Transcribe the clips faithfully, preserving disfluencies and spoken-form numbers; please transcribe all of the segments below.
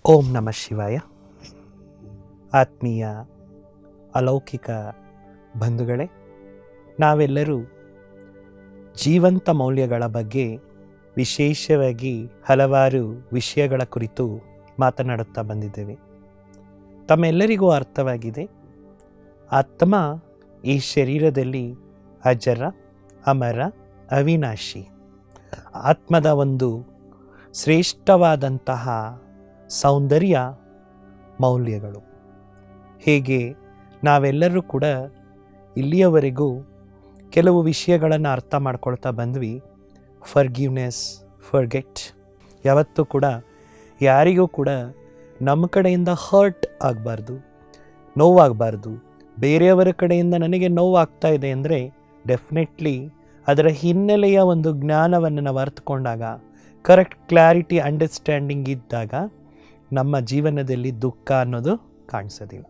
ಓಂ ನಮಃ ಶಿವಾಯ. ಆತ್ಮೀಯ ಅಲೌಕಿಕ ಬಂಧುಗಳೇ, ನಾವೆಲ್ಲರೂ ಜೀವಂತ ಮೌಲ್ಯಗಳ ಬಗ್ಗೆ ವಿಶೇಷವಾಗಿ ಹಲವಾರು ವಿಷಯಗಳ ಕುರಿತು ಮಾತನಾಡುತ್ತಾ ಬಂದಿದ್ದೇವೆ. ತಮ್ಮೆಲ್ಲರಿಗೂ ಅರ್ಥವಾಗಿದೆ, ಆತ್ಮ ಈ ಶರೀರದಲ್ಲಿ ಅಜರ, ಅಮರ, ಅವಿನಾಶಿ. ಆತ್ಮದ ಒಂದು ಶ್ರೇಷ್ಠವಾದಂತಹ ಸೌಂದರ್ಯ ಮೌಲ್ಯಗಳು. ಹೇಗೆ ನಾವೆಲ್ಲರೂ ಕೂಡ ಇಲ್ಲಿಯವರೆಗೂ ಕೆಲವು ವಿಷಯಗಳನ್ನು ಅರ್ಥ ಮಾಡ್ಕೊಳ್ತಾ ಬಂದ್ವಿ. Forgiveness, forget. ಯಾವತ್ತೂ ಕೂಡ ಯಾರಿಗೂ ಕೂಡ ನಮ್ಮ ಕಡೆಯಿಂದ ಹರ್ಟ್ ಆಗಬಾರ್ದು, ನೋವಾಗಬಾರ್ದು. ಬೇರೆಯವರ ಕಡೆಯಿಂದ ನನಗೆ ನೋವಾಗ್ತಾ ಇದೆ ಅಂದರೆ ಡೆಫಿನೆಟ್ಲಿ ಅದರ ಹಿನ್ನೆಲೆಯ ಒಂದು ಜ್ಞಾನವನ್ನು ನಾವು ಅರ್ಥಕೊಂಡಾಗ, ಕರೆಕ್ಟ್ ಕ್ಲಾರಿಟಿ ಅಂಡರ್ಸ್ಟ್ಯಾಂಡಿಂಗ್ ಇದ್ದಾಗ ನಮ್ಮ ಜೀವನದಲ್ಲಿ ದುಃಖ ಅನ್ನೋದು ಕಾಣಿಸೋದಿಲ್ಲ.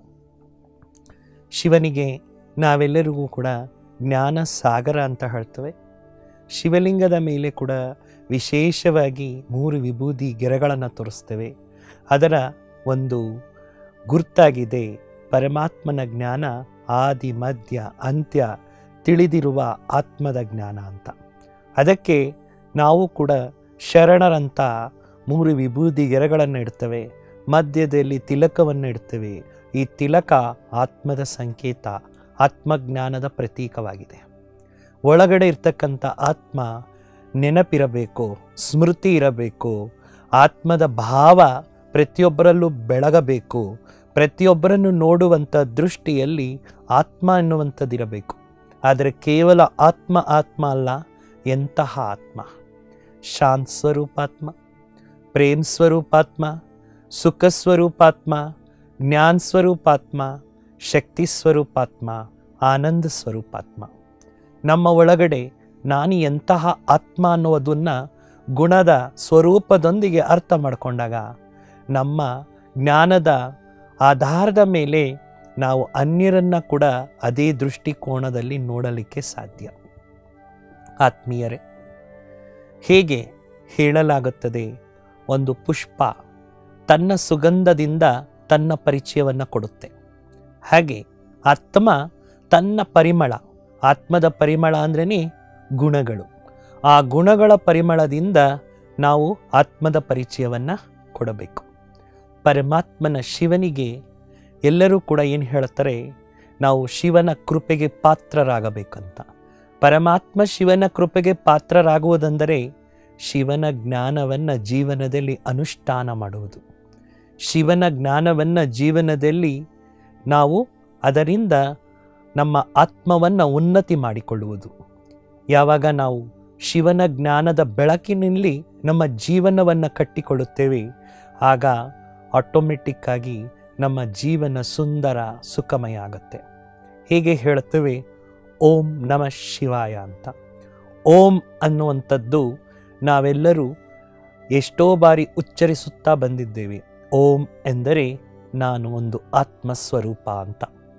ಶಿವನಿಗೆ ನಾವೆಲ್ಲರಿಗೂ ಕೂಡ ಜ್ಞಾನ ಸಾಗರ ಅಂತ ಹೇಳ್ತೇವೆ. ಶಿವಲಿಂಗದ ಮೇಲೆ ಕೂಡ ವಿಶೇಷವಾಗಿ ಮೂರು ವಿಭೂತಿ ಗೆರೆಗಳನ್ನು ತೋರಿಸ್ತೇವೆ. ಅದರ ಒಂದು ಗುರ್ತಾಗಿದೆ ಪರಮಾತ್ಮನ ಜ್ಞಾನ, ಆದಿ ಮಧ್ಯ ಅಂತ್ಯ ತಿಳಿದಿರುವ ಆತ್ಮದ ಜ್ಞಾನ ಅಂತ. ಅದಕ್ಕೆ ನಾವು ಕೂಡ ಶರಣರಂತ ಮೂರು ವಿಭೂತಿ ಗೆರೆಗಳನ್ನು ಇಡ್ತೇವೆ, ಮಧ್ಯದಲ್ಲಿ ತಿಲಕವನ್ನು ಇಡ್ತೇವೆ. ಈ ತಿಲಕ ಆತ್ಮದ ಸಂಕೇತ, ಆತ್ಮಜ್ಞಾನದ ಪ್ರತೀಕವಾಗಿದೆ. ಒಳಗಡೆ ಇರ್ತಕ್ಕಂಥ ಆತ್ಮ ನೆನಪಿರಬೇಕು, ಸ್ಮೃತಿ ಇರಬೇಕು, ಆತ್ಮದ ಭಾವ ಪ್ರತಿಯೊಬ್ಬರಲ್ಲೂ ಬೆಳಗಬೇಕು. ಪ್ರತಿಯೊಬ್ಬರನ್ನು ನೋಡುವಂಥ ದೃಷ್ಟಿಯಲ್ಲಿ ಆತ್ಮ ಎನ್ನುವಂಥದ್ದಿರಬೇಕು. ಆದರೆ ಕೇವಲ ಆತ್ಮ ಆತ್ಮ ಅಲ್ಲ, ಎಂತಹ ಆತ್ಮ? ಶಾಂತ ಸ್ವರೂಪಾತ್ಮ, ಪ್ರೇಮ್ ಸ್ವರೂಪಾತ್ಮ, ಸುಖ ಸ್ವರೂಪಾತ್ಮ, ಜ್ಞಾನ ಸ್ವರೂಪಾತ್ಮ, ಶಕ್ತಿ ಸ್ವರೂಪಾತ್ಮ, ಆನಂದ ಸ್ವರೂಪಾತ್ಮ. ನಮ್ಮ ಒಳಗಡೆ ನಾನು ಎಂತಹ ಆತ್ಮ ಅನ್ನೋದನ್ನು ಗುಣದ ಸ್ವರೂಪದೊಂದಿಗೆ ಅರ್ಥ ಮಾಡಿಕೊಂಡಾಗ ನಮ್ಮ ಜ್ಞಾನದ ಆಧಾರದ ಮೇಲೆ ನಾವು ಅನ್ಯರನ್ನು ಕೂಡ ಅದೇ ದೃಷ್ಟಿಕೋನದಲ್ಲಿ ನೋಡಲಿಕ್ಕೆ ಸಾಧ್ಯ. ಆತ್ಮೀಯರೇ, ಹೇಗೆ ಹೇಳಲಾಗುತ್ತದೆ, ಒಂದು ಪುಷ್ಪ ತನ್ನ ಸುಗಂಧದಿಂದ ತನ್ನ ಪರಿಚಯವನ್ನು ಕೊಡುತ್ತೆ. ಹಾಗೆ ಆತ್ಮ ತನ್ನ ಪರಿಮಳ, ಆತ್ಮದ ಪರಿಮಳ ಅಂದ್ರೇ ಗುಣಗಳು. ಆ ಗುಣಗಳ ಪರಿಮಳದಿಂದ ನಾವು ಆತ್ಮದ ಪರಿಚಯವನ್ನು ಕೊಡಬೇಕು. ಪರಮಾತ್ಮನ ಶಿವನಿಗೆ ಎಲ್ಲರೂ ಕೂಡ ಏನು ಹೇಳ್ತಾರೆ, ನಾವು ಶಿವನ ಕೃಪೆಗೆ ಪಾತ್ರರಾಗಬೇಕಂತ. ಪರಮಾತ್ಮ ಶಿವನ ಕೃಪೆಗೆ ಪಾತ್ರರಾಗುವುದೆಂದರೆ ಶಿವನ ಜ್ಞಾನವನ್ನು ಜೀವನದಲ್ಲಿ ಅನುಷ್ಠಾನ ಮಾಡುವುದು. ಶಿವನ ಜ್ಞಾನವನ್ನು ಜೀವನದಲ್ಲಿ ನಾವು ಅದರಿಂದ ನಮ್ಮ ಆತ್ಮವನ್ನು ಉನ್ನತಿ ಮಾಡಿಕೊಳ್ಳುವುದು. ಯಾವಾಗ ನಾವು ಶಿವನ ಜ್ಞಾನದ ಬೆಳಕಿನಲ್ಲಿ ನಮ್ಮ ಜೀವನವನ್ನು ಕಟ್ಟಿಕೊಳ್ಳುತ್ತೇವೆ, ಆಗ ಆಟೋಮೆಟಿಕ್ಕಾಗಿ ನಮ್ಮ ಜೀವನ ಸುಂದರ ಸುಖಮಯ ಆಗುತ್ತೆ. ಹೇಗೆ ಹೇಳುತ್ತೇವೆ, ಓಂ ನಮಃ ಶಿವಾಯ ಅಂತ. ಓಂ ಅನ್ನುವಂಥದ್ದು ನಾವೆಲ್ಲರೂ ಎಷ್ಟೋ ಬಾರಿ ಉಚ್ಚರಿಸುತ್ತಾ ಬಂದಿದ್ದೇವೆ. ಓಂ ಎಂದರೆ ನಾನು ಒಂದು ಆತ್ಮಸ್ವರೂಪ ಅಂತ.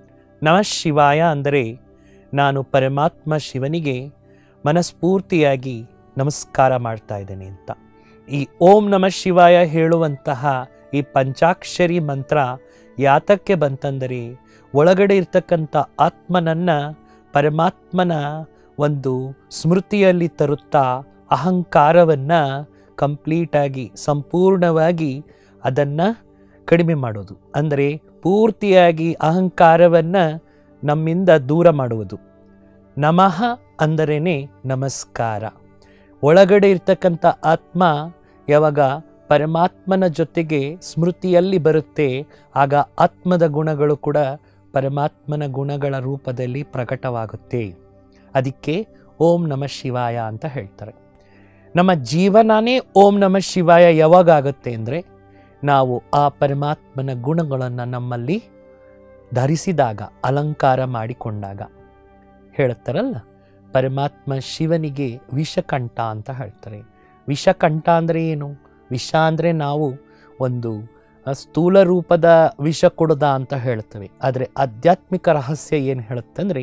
ನಮಃ ಶಿವಾಯ ಅಂದರೆ ನಾನು ಪರಮಾತ್ಮ ಶಿವನಿಗೆ ಮನಸ್ಫೂರ್ತಿಯಾಗಿ ನಮಸ್ಕಾರ ಮಾಡ್ತಾ ಇದ್ದೇನೆ ಅಂತ. ಈ ಓಂ ನಮಃ ಶಿವಾಯ ಹೇಳುವಂತಹ ಈ ಪಂಚಾಕ್ಷರಿ ಮಂತ್ರ ಯಾತಕ್ಕೆ ಬಂತಂದರೆ, ಒಳಗಡೆ ಇರ್ತಕ್ಕಂಥ ಆತ್ಮನನ್ನು ಪರಮಾತ್ಮನ ಒಂದು ಸ್ಮೃತಿಯಲ್ಲಿ ತರುತ್ತಾ ಅಹಂಕಾರವನ್ನು ಕಂಪ್ಲೀಟಾಗಿ ಸಂಪೂರ್ಣವಾಗಿ ಅದನ್ನು ಕಡಿಮೆ ಮಾಡೋದು. ಅಂದರೆ ಪೂರ್ತಿಯಾಗಿ ಅಹಂಕಾರವನ್ನು ನಮ್ಮಿಂದ ದೂರ ಮಾಡುವುದು. ನಮಃ ಅಂದರೇ ನಮಸ್ಕಾರ. ಒಳಗಡೆ ಇರ್ತಕ್ಕಂಥ ಆತ್ಮ ಯಾವಾಗ ಪರಮಾತ್ಮನ ಜೊತೆಗೆ ಸ್ಮೃತಿಯಲ್ಲಿ ಬರುತ್ತೆ, ಆಗ ಆತ್ಮದ ಗುಣಗಳು ಕೂಡ ಪರಮಾತ್ಮನ ಗುಣಗಳ ರೂಪದಲ್ಲಿ ಪ್ರಕಟವಾಗುತ್ತೆ. ಅದಕ್ಕೆ ಓಂ ನಮಃ ಶಿವಾಯ ಅಂತ ಹೇಳ್ತಾರೆ. ನಮ್ಮ ಜೀವನನೇ ಓಂ ನಮಃ ಶಿವಾಯ ಯಾವಾಗ ಆಗುತ್ತೆ ಅಂದರೆ, ನಾವು ಆ ಪರಮಾತ್ಮನ ಗುಣಗಳನ್ನು ನಮ್ಮಲ್ಲಿ ಧರಿಸಿದಾಗ, ಅಲಂಕಾರ ಮಾಡಿಕೊಂಡಾಗ. ಹೇಳ್ತಾರಲ್ಲ, ಪರಮಾತ್ಮ ಶಿವನಿಗೆ ವಿಷಕಂಠ ಅಂತ ಹೇಳ್ತಾರೆ. ವಿಷಕಂಠ ಅಂದರೆ ಏನು? ವಿಷ ಅಂದರೆ ನಾವು ಒಂದು ಸ್ಥೂಲ ರೂಪದ ವಿಷ ಕೊಡದ ಅಂತ ಹೇಳ್ತೇವೆ. ಆದರೆ ಆಧ್ಯಾತ್ಮಿಕ ರಹಸ್ಯ ಏನು ಹೇಳುತ್ತೆ ಅಂದರೆ,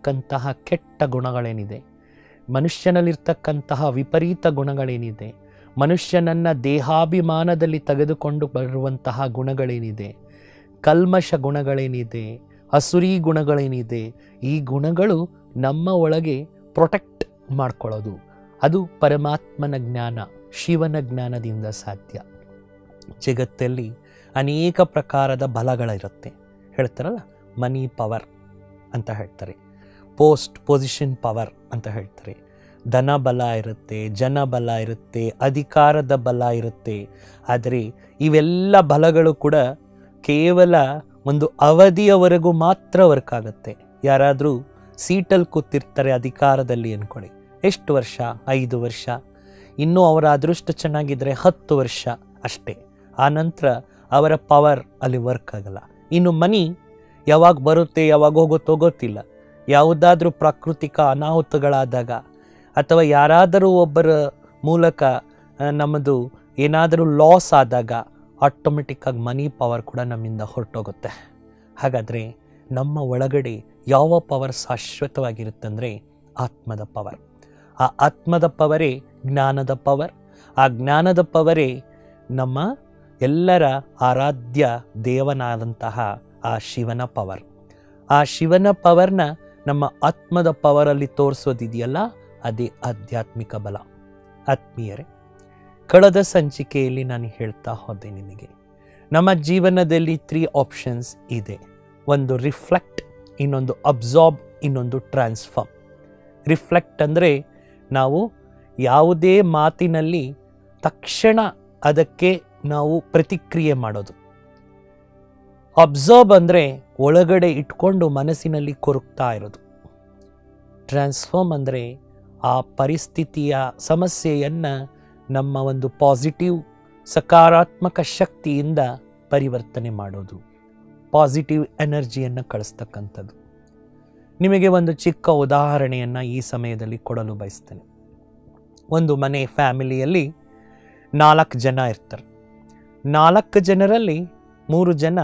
ಮನುಷ್ಯನಲ್ಲಿರ್ತಕ್ಕಂತಹ ಕೆಟ್ಟ ಗುಣಗಳೇನಿದೆ, ಮನುಷ್ಯನಲ್ಲಿರ್ತಕ್ಕಂತಹ ವಿಪರೀತ ಗುಣಗಳೇನಿದೆ, ಮನುಷ್ಯನನ್ನು ದೇಹಾಭಿಮಾನದಲ್ಲಿ ತೆಗೆದುಕೊಂಡು ಬರುವಂತಹ ಗುಣಗಳೇನಿದೆ, ಕಲ್ಮಶ ಗುಣಗಳೇನಿದೆ, ಅಸುರಿ ಗುಣಗಳೇನಿದೆ, ಈ ಗುಣಗಳು ನಮ್ಮ ಒಳಗೆ ಪ್ರೊಟೆಕ್ಟ್ ಮಾಡ್ಕೊಳ್ಳೋದು ಅದು ಪರಮಾತ್ಮನ ಜ್ಞಾನ, ಶಿವನ ಜ್ಞಾನದಿಂದ ಸಾಧ್ಯ. ಜಗತ್ತಲ್ಲಿ ಅನೇಕ ಪ್ರಕಾರದ ಬಲಗಳಿರುತ್ತೆ. ಹೇಳ್ತಾರಲ್ಲ, ಮನಿ ಪವರ್ ಅಂತ ಹೇಳ್ತಾರೆ, ಪೋಸ್ಟ್ ಪೊಸಿಷನ್ ಪವರ್ ಅಂತ ಹೇಳ್ತಾರೆ, ಧನ ಬಲ ಇರುತ್ತೆ, ಜನ ಬಲ ಇರುತ್ತೆ, ಅಧಿಕಾರದ ಬಲ ಇರುತ್ತೆ. ಆದರೆ ಇವೆಲ್ಲ ಬಲಗಳು ಕೂಡ ಕೇವಲ ಒಂದು ಅವಧಿಯವರೆಗೂ ಮಾತ್ರ ವರ್ಕ್ ಆಗುತ್ತೆ. ಯಾರಾದರೂ ಸೀಟಲ್ಲಿ ಕೂತಿರ್ತಾರೆ ಅಧಿಕಾರದಲ್ಲಿ ಅಂದ್ಕೊಳ್ಳಿ, ಎಷ್ಟು ವರ್ಷ? ಐದು ವರ್ಷ. ಇನ್ನೂ ಅವರ ಅದೃಷ್ಟ ಚೆನ್ನಾಗಿದ್ದರೆ ಹತ್ತು ವರ್ಷ ಅಷ್ಟೇ. ಆ ನಂತರ ಅವರ ಪವರ್ ಅಲ್ಲಿ ವರ್ಕ್ ಆಗಲ್ಲ. ಇನ್ನು ಮನಿ ಯಾವಾಗ ಬರುತ್ತೆ, ಯಾವಾಗ ಹೋಗುತ್ತೋ ಗೊತ್ತಿಲ್ಲ. ಯಾವುದಾದ್ರೂ ಪ್ರಾಕೃತಿಕ ಅನಾಹುತಗಳಾದಾಗ ಅಥವಾ ಯಾರಾದರೂ ಒಬ್ಬರ ಮೂಲಕ ನಮ್ಮದು ಏನಾದರೂ ಲಾಸ್ ಆದಾಗ ಆಟೋಮೆಟಿಕ್ಕಾಗಿ ಮನಿ ಪವರ್ ಕೂಡ ನಮ್ಮಿಂದ ಹೊರಟೋಗುತ್ತೆ. ಹಾಗಾದರೆ ನಮ್ಮ ಒಳಗಡೆ ಯಾವ ಪವರ್ ಶಾಶ್ವತವಾಗಿರುತ್ತಂದರೆ ಆತ್ಮದ ಪವರ್. ಆ ಆತ್ಮದ ಪವರೇ ಜ್ಞಾನದ ಪವರ್. ಆ ಜ್ಞಾನದ ಪವರೇ ನಮ್ಮ ಎಲ್ಲರ ಆರಾಧ್ಯ ದೇವನಾದಂತಹ ಆ ಶಿವನ ಪವರ್. ಆ ಶಿವನ ಪವರ್ನ ನಮ್ಮ ಆತ್ಮದ ಪವರಲ್ಲಿ ತೋರಿಸೋದಿದೆಯಲ್ಲ, ಅದೇ ಆಧ್ಯಾತ್ಮಿಕ ಬಲ. ಆತ್ಮೀಯರೇ, ಕಳೆದ ಸಂಚಿಕೆಯಲ್ಲಿ ನಾನು ಹೇಳ್ತಾ ಹೋದೆ ನಿಮಗೆ, ನಮ್ಮ ಜೀವನದಲ್ಲಿ ತ್ರೀ ಆಪ್ಷನ್ಸ್ ಇದೆ. ಒಂದು ರಿಫ್ಲೆಕ್ಟ್, ಇನ್ನೊಂದು ಅಬ್ಸಾರ್ಬ್, ಇನ್ನೊಂದು ಟ್ರಾನ್ಸ್ಫಾರ್ಮ್. ರಿಫ್ಲೆಕ್ಟ್ ಅಂದರೆ ನಾವು ಯಾವುದೇ ಮಾತಿನಲ್ಲಿ ತಕ್ಷಣ ಅದಕ್ಕೆ ನಾವು ಪ್ರತಿಕ್ರಿಯೆ ಮಾಡೋದು. ಅಬ್ಸಾರ್ಬ್ ಅಂದರೆ ಒಳಗಡೆ ಇಟ್ಕೊಂಡು ಮನಸ್ಸಿನಲ್ಲಿ ಕೊರಗ್ತಾ ಇರೋದು. ಟ್ರಾನ್ಸ್ಫಾರ್ಮ್ ಅಂದರೆ ಆ ಪರಿಸ್ಥಿತಿಯ ಸಮಸ್ಯೆಯನ್ನು ನಮ್ಮ ಒಂದು ಪಾಸಿಟಿವ್ ಸಕಾರಾತ್ಮಕ ಶಕ್ತಿಯಿಂದ ಪರಿವರ್ತನೆ ಮಾಡೋದು, ಪಾಸಿಟಿವ್ ಎನರ್ಜಿಯನ್ನು ಕಳಿಸ್ತಕ್ಕಂಥದ್ದು. ನಿಮಗೆ ಒಂದು ಚಿಕ್ಕ ಉದಾಹರಣೆಯನ್ನು ಈ ಸಮಯದಲ್ಲಿ ಕೊಡಲು ಬಯಸ್ತೇನೆ. ಒಂದು ಮನೆ ಫ್ಯಾಮಿಲಿಯಲ್ಲಿ ನಾಲ್ಕು ಜನ ಇರ್ತಾರೆ. ನಾಲ್ಕು ಜನರಲ್ಲಿ ಮೂರು ಜನ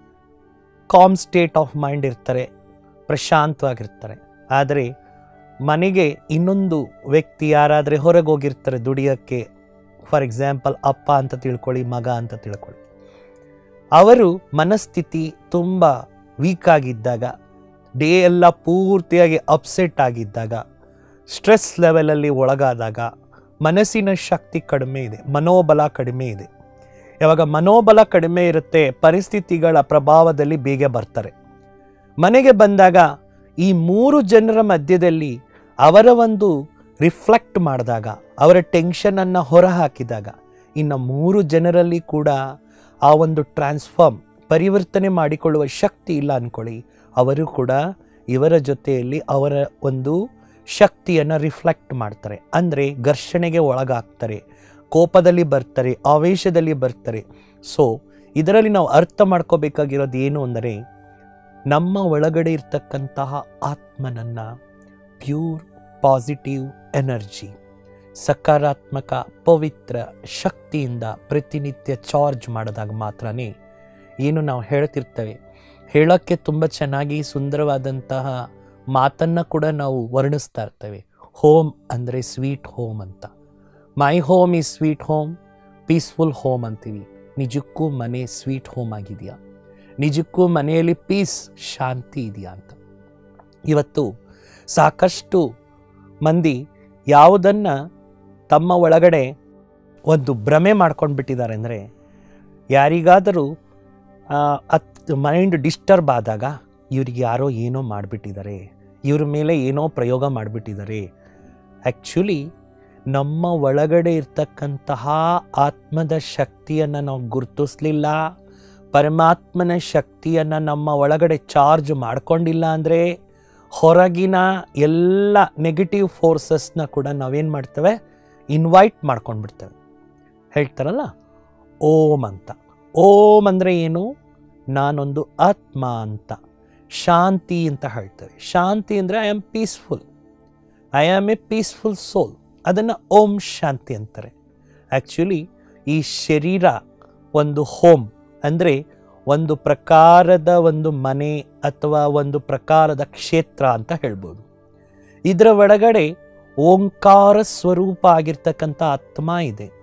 ಕಾಮ್ ಸ್ಟೇಟ್ ಆಫ್ ಮೈಂಡ್ ಇರ್ತಾರೆ, ಪ್ರಶಾಂತವಾಗಿರ್ತಾರೆ. ಆದರೆ ಮನೆಗೆ ಇನ್ನೊಂದು ವ್ಯಕ್ತಿ ಯಾರಾದರೆ ಹೊರಗೆ ಹೋಗಿರ್ತಾರೆ ದುಡಿಯೋಕ್ಕೆ, ಫಾರ್ ಎಕ್ಸಾಂಪಲ್ ಅಪ್ಪ ಅಂತ ತಿಳ್ಕೊಳ್ಳಿ, ಮಗ ಅಂತ ತಿಳ್ಕೊಳ್ಳಿ. ಅವರು ಮನಸ್ಥಿತಿ ತುಂಬ ವೀಕ್ ಆಗಿದ್ದಾಗ, ಡೇ ಎಲ್ಲ ಪೂರ್ತಿಯಾಗಿ ಅಪ್ಸೆಟ್ ಆಗಿದ್ದಾಗ, ಸ್ಟ್ರೆಸ್ ಲೆವೆಲಲ್ಲಿ ಒಳಗಾದಾಗ ಮನಸ್ಸಿನ ಶಕ್ತಿ ಕಡಿಮೆ ಇದೆ, ಮನೋಬಲ ಕಡಿಮೆ ಇದೆ. ಯಾವಾಗ ಮನೋಬಲ ಕಡಿಮೆ ಇರುತ್ತೆ, ಪರಿಸ್ಥಿತಿಗಳ ಪ್ರಭಾವದಲ್ಲಿ ಬೇಗ ಬರ್ತಾರೆ. ಮನೆಗೆ ಬಂದಾಗ ಈ ಮೂರು ಜನರ ಮಧ್ಯದಲ್ಲಿ ಅವರ ಒಂದು ರಿಫ್ಲೆಕ್ಟ್ ಮಾಡಿದಾಗ, ಅವರ ಟೆನ್ಷನನ್ನು ಹೊರಹಾಕಿದಾಗ, ಇನ್ನು ಮೂರು ಜನರಲ್ಲಿ ಕೂಡ ಆ ಒಂದು ಟ್ರಾನ್ಸ್ಫಾರ್ಮ್ ಪರಿವರ್ತನೆ ಮಾಡಿಕೊಳ್ಳುವ ಶಕ್ತಿ ಇಲ್ಲ ಅಂದ್ಕೊಳ್ಳಿ, ಅವರು ಕೂಡ ಇವರ ಜೊತೆಯಲ್ಲಿ ಅವರ ಒಂದು ಶಕ್ತಿಯನ್ನು ರಿಫ್ಲೆಕ್ಟ್ ಮಾಡ್ತಾರೆ. ಅಂದರೆ ಘರ್ಷಣೆಗೆ ಒಳಗಾಗ್ತಾರೆ, ಕೋಪದಲ್ಲಿ ಬರ್ತಾರೆ, ಆವೇಶದಲ್ಲಿ ಬರ್ತಾರೆ. ಸೊ ಇದರಲ್ಲಿ ನಾವು ಅರ್ಥ ಮಾಡ್ಕೋಬೇಕಾಗಿರೋದು ಏನು ಅಂದರೆ, ನಮ್ಮ ಒಳಗಡೆ ಇರ್ತಕ್ಕಂತಹ ಆತ್ಮನನ್ನು ಪ್ಯೂರ್ ಪಾಸಿಟಿವ್ ಎನರ್ಜಿ, ಸಕಾರಾತ್ಮಕ ಪವಿತ್ರ ಶಕ್ತಿಯಿಂದ ಪ್ರತಿನಿತ್ಯ ಚಾರ್ಜ್ ಮಾಡಿದಾಗ ಮಾತ್ರನೇ, ಏನು ನಾವು ಹೇಳ್ತಿರ್ತೇವೆ, ಹೇಳೋಕ್ಕೆ ತುಂಬ ಚೆನ್ನಾಗಿ ಸುಂದರವಾದಂತಹ ಮಾತನ್ನು ಕೂಡ ನಾವು ವರ್ಣಿಸ್ತಾ ಇರ್ತೇವೆ. ಹೋಮ್ ಅಂದರೆ ಸ್ವೀಟ್ ಹೋಮ್ ಅಂತ. My home is sweet home, peaceful home ಅಂತೀವಿ. ನಿಜಕ್ಕೂ ಮನೆ ಸ್ವೀಟ್ ಹೋಮ್ ಆಗಿದೆಯಾ? ನಿಜಕ್ಕೂ ಮನೆಯಲ್ಲಿ ಪೀಸ್, ಶಾಂತಿ ಇದೆಯಾ ಅಂತ. ಇವತ್ತು ಸಾಕಷ್ಟು ಮಂದಿ ಯಾವುದನ್ನು ತಮ್ಮ ಒಳಗಡೆ ಒಂದು ಭ್ರಮೆ ಮಾಡ್ಕೊಂಡು ಬಿಟ್ಟಿದ್ದಾರೆ ಅಂದರೆ, ಯಾರಿಗಾದರೂ ಅತ್ ಮೈಂಡ್ ಡಿಸ್ಟರ್ಬ್ ಆದಾಗ ಇವ್ರಿಗೆ ಯಾರೋ ಏನೋ ಮಾಡಿಬಿಟ್ಟಿದ್ದಾರೆ, ಇವ್ರ ಮೇಲೆ ಏನೋ ಪ್ರಯೋಗ ಮಾಡಿಬಿಟ್ಟಿದ್ದಾರೆ. ಆ್ಯಕ್ಚುಲಿ ನಮ್ಮ ಒಳಗಡೆ ಇರ್ತಕ್ಕಂತಹ ಆತ್ಮದ ಶಕ್ತಿಯನ್ನು ನಾವು ಗುರುತಿಸ್ಲಿಲ್ಲ, ಪರಮಾತ್ಮನ ಶಕ್ತಿಯನ್ನು ನಮ್ಮ ಒಳಗಡೆ ಚಾರ್ಜ್ ಮಾಡ್ಕೊಂಡಿಲ್ಲ ಅಂದರೆ, ಹೊರಗಿನ ಎಲ್ಲ ನೆಗೆಟಿವ್ ಫೋರ್ಸಸ್ನ ಕೂಡ ನಾವೇನು ಮಾಡ್ತೇವೆ, ಇನ್ವೈಟ್ ಮಾಡ್ಕೊಂಡ್ಬಿಡ್ತೇವೆ. ಹೇಳ್ತಾರಲ್ಲ ಓಂ ಅಂತ. ಓಂ ಅಂದರೆ ಏನು? ನಾನೊಂದು ಆತ್ಮ ಅಂತ, ಶಾಂತಿ ಅಂತ ಹೇಳ್ತೇವೆ. ಶಾಂತಿ ಅಂದರೆ I am peaceful, I am a peaceful soul. ಅದನ್ನು ಓಂ ಶಾಂತಿ ಅಂತಾರೆ. ಆ್ಯಕ್ಚುಲಿ ಈ ಶರೀರ ಒಂದು ಹೋಮ್ ಅಂದರೆ ಒಂದು ಪ್ರಕಾರದ ಒಂದು ಮನೆ ಅಥವಾ ಒಂದು ಪ್ರಕಾರದ ಕ್ಷೇತ್ರ ಅಂತ ಹೇಳ್ಬೋದು. ಇದರ ಒಳಗಡೆ ಓಂಕಾರ ಸ್ವರೂಪ ಆಗಿರ್ತಕ್ಕಂಥ ಆತ್ಮ ಇದೆ.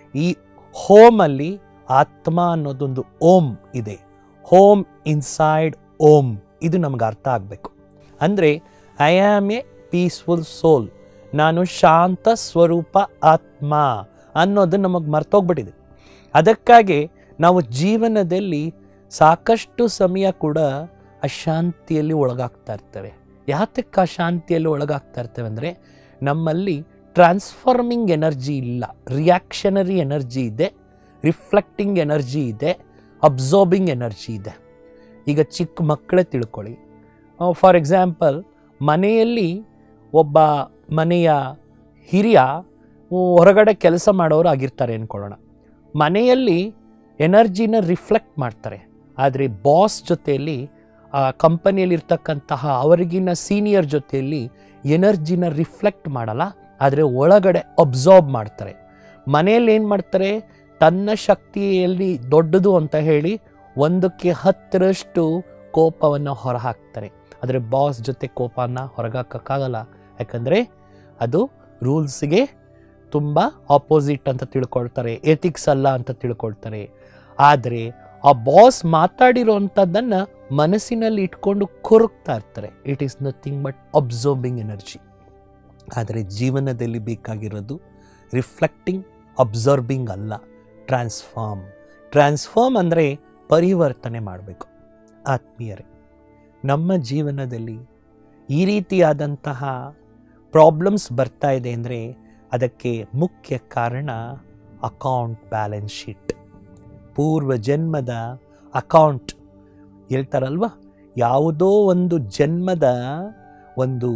ಈ ಹೋಮಲ್ಲಿ ಆತ್ಮ ಅನ್ನೋದೊಂದು ಓಮ್ ಇದೆ. ಹೋಮ್ ಇನ್ಸೈಡ್ ಓಮ್, ಇದು ನಮ್ಗೆ ಅರ್ಥ ಆಗಬೇಕು. ಅಂದರೆ I am a peaceful soul, ನಾನು ಶಾಂತ ಸ್ವರೂಪ ಆತ್ಮ ಅನ್ನೋದು ನಮಗೆ ಮರ್ತೋಗ್ಬಿಟ್ಟಿದೆ. ಅದಕ್ಕಾಗಿ ನಾವು ಜೀವನದಲ್ಲಿ ಸಾಕಷ್ಟು ಸಮಯ ಕೂಡ ಅಶಾಂತಿಯಲ್ಲಿ ಒಳಗಾಗ್ತಾ ಇರ್ತೇವೆ. ಯಾತಕ್ಕೆ ಅಶಾಂತಿಯಲ್ಲಿ ಒಳಗಾಗ್ತಾ ಇರ್ತೇವೆ ಅಂದರೆ ನಮ್ಮಲ್ಲಿ ಟ್ರಾನ್ಸ್ಫಾರ್ಮಿಂಗ್ ಎನರ್ಜಿ ಇಲ್ಲ, ರಿಯಾಕ್ಷನರಿ ಎನರ್ಜಿ ಇದೆ, ರಿಫ್ಲೆಕ್ಟಿಂಗ್ ಎನರ್ಜಿ ಇದೆ, ಅಬ್ಸಾರ್ಬಿಂಗ್ ಎನರ್ಜಿ ಇದೆ. ಈಗ ಚಿಕ್ಕ ಮಕ್ಕಳೇ ತಿಳ್ಕೊಳ್ಳಿ, ಫಾರ್ ಎಕ್ಸಾಂಪಲ್ ಮನೆಯಲ್ಲಿ ಒಬ್ಬ ಮನೆಯ ಹಿರಿಯ ಹೊರಗಡೆ ಕೆಲಸ ಮಾಡೋರು ಆಗಿರ್ತಾರೆ ಅಂದ್ಕೊಳ್ಳೋಣ. ಮನೆಯಲ್ಲಿ ಎನರ್ಜಿನ ರಿಫ್ಲೆಕ್ಟ್ ಮಾಡ್ತಾರೆ, ಆದರೆ ಬಾಸ್ ಜೊತೆಯಲ್ಲಿ ಆ ಕಂಪನಿಯಲ್ಲಿರ್ತಕ್ಕಂತಹ ಅವರಿಗಿನ ಸೀನಿಯರ್ ಜೊತೆಯಲ್ಲಿ ಎನರ್ಜಿನ ರಿಫ್ಲೆಕ್ಟ್ ಮಾಡಲ್ಲ, ಆದರೆ ಒಳಗಡೆ ಅಬ್ಸಾರ್ಬ್ ಮಾಡ್ತಾರೆ. ಮನೆಯಲ್ಲಿ ಏನು ಮಾಡ್ತಾರೆ, ತನ್ನ ಶಕ್ತಿಯಲ್ಲಿ ದೊಡ್ಡದು ಅಂತ ಹೇಳಿ ಒಂದಕ್ಕೆ ಹತ್ತರಷ್ಟು ಕೋಪವನ್ನು ಹೊರಹಾಕ್ತಾರೆ. ಆದರೆ ಬಾಸ್ ಜೊತೆ ಕೋಪನ ಹೊರಗಾಕೋಕ್ಕಾಗಲ್ಲ, ಯಾಕಂದರೆ ಅದು ರೂಲ್ಸ್ಗೆ ತುಂಬ ಆಪೋಸಿಟ್ ಅಂತ ತಿಳ್ಕೊಳ್ತಾರೆ, ಎಥಿಕ್ಸ್ ಅಲ್ಲ ಅಂತ ತಿಳ್ಕೊಳ್ತಾರೆ. ಆದರೆ ಆ ಬಾಸ್ ಮಾತಾಡಿರೋವಂಥದ್ದನ್ನು ಮನಸ್ಸಿನಲ್ಲಿ ಇಟ್ಕೊಂಡು ಕೊರಗ್ತಾ ಇರ್ತಾರೆ. It is nothing but absorbing energy. ಆದರೆ ಜೀವನದಲ್ಲಿ ಬೇಕಾಗಿರೋದು ರಿಫ್ಲೆಕ್ಟಿಂಗ್, ಅಬ್ಸರ್ಬಿಂಗ್ ಅಲ್ಲ, ಟ್ರಾನ್ಸ್ಫಾರ್ಮ್. ಟ್ರಾನ್ಸ್ಫಾರ್ಮ್ ಅಂದರೆ ಪರಿವರ್ತನೆ ಮಾಡಬೇಕು. ಆತ್ಮೀಯರೇ, ನಮ್ಮ ಜೀವನದಲ್ಲಿ ಈ ರೀತಿಯಾದಂತಹ ಪ್ರಾಬ್ಲಮ್ಸ್ ಬರ್ತಾ ಇದೆ ಅಂದರೆ ಅದಕ್ಕೆ ಮುಖ್ಯ ಕಾರಣ ಅಕೌಂಟ್ ಬ್ಯಾಲೆನ್ಸ್ ಶೀಟ್, ಪೂರ್ವ ಜನ್ಮದ ಅಕೌಂಟ್. ಹೇಳ್ತಾರಲ್ವ, ಯಾವುದೋ ಒಂದು ಜನ್ಮದ ಒಂದು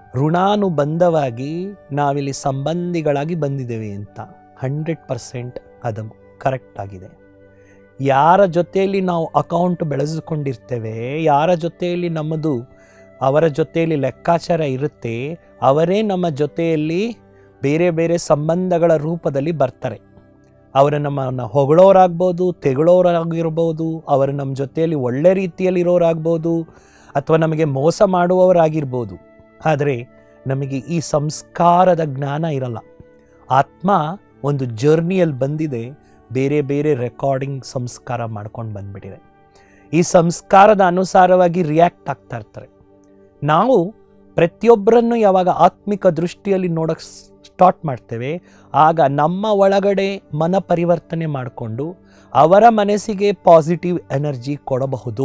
ಋಣಾನುಬಂಧವಾಗಿ ನಾವಿಲ್ಲಿ ಸಂಬಂಧಿಗಳಾಗಿ ಬಂದಿದ್ದೇವೆ ಅಂತ. ಹಂಡ್ರೆಡ್ ಪರ್ಸೆಂಟ್ ಅದು ಕರೆಕ್ಟ್ ಆಗಿದೆ. ಯಾರ ಜೊತೆಯಲ್ಲಿ ನಾವು ಅಕೌಂಟ್ ಬೆಳೆಸ್ಕೊಂಡಿರ್ತೇವೆ, ಯಾರ ಜೊತೆಯಲ್ಲಿ ನಮ್ಮದು ಅವರ ಜೊತೆಯಲ್ಲಿ ಲೆಕ್ಕಾಚಾರ ಇರುತ್ತೆ, ಅವರೇ ನಮ್ಮ ಜೊತೆಯಲ್ಲಿ ಬೇರೆ ಬೇರೆ ಸಂಬಂಧಗಳ ರೂಪದಲ್ಲಿ ಬರ್ತಾರೆ. ಅವರು ನಮ್ಮನ್ನು ಹೊಗಳೋರಾಗ್ಬೋದು, ತೆಗಳೋರಾಗಿರ್ಬೋದು, ಅವರು ನಮ್ಮ ಜೊತೆಯಲ್ಲಿ ಒಳ್ಳೆ ರೀತಿಯಲ್ಲಿರೋರಾಗ್ಬೋದು, ಅಥವಾ ನಮಗೆ ಮೋಸ ಮಾಡುವವರಾಗಿರ್ಬೋದು. ಆದರೆ ನಮಗೆ ಈ ಸಂಸ್ಕಾರದ ಜ್ಞಾನ ಇರಲ್ಲ. ಆತ್ಮ ಒಂದು ಜರ್ನಿಯಲ್ಲಿ ಬಂದಿದೆ, ಬೇರೆ ಬೇರೆ ರೆಕಾರ್ಡಿಂಗ್ ಸಂಸ್ಕಾರ ಮಾಡ್ಕೊಂಡು ಬಂದ್ಬಿಟ್ಟಿದೆ. ಈ ಸಂಸ್ಕಾರದ ಅನುಸಾರವಾಗಿ ರಿಯಾಕ್ಟ್ ಆಗ್ತಾ ಇರ್ತಾರೆ. ನಾವು ಪ್ರತಿಯೊಬ್ಬರನ್ನು ಯಾವಾಗ ಆತ್ಮಿಕ ದೃಷ್ಟಿಯಲ್ಲಿ ನೋಡೋಕ್ಕೆ ಸ್ಟಾರ್ಟ್ ಮಾಡ್ತೇವೆ, ಆಗ ನಮ್ಮ ಒಳಗಡೆ ಮನ ಪರಿವರ್ತನೆ ಮಾಡಿಕೊಂಡು ಅವರ ಮನಸ್ಸಿಗೆ ಪಾಸಿಟಿವ್ ಎನರ್ಜಿ ಕೊಡಬಹುದು.